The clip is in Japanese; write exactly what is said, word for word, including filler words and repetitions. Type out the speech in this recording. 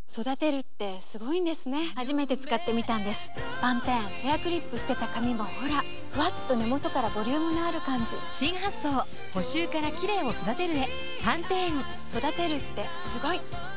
育てるってすごいんですね。初めて使ってみたんです。パンテーンヘアクリップしてた髪もほらふわっと根元からボリュームのある感じ。 新発想、補修から綺麗を育てるへ。パンテーン。 育てるってすごい。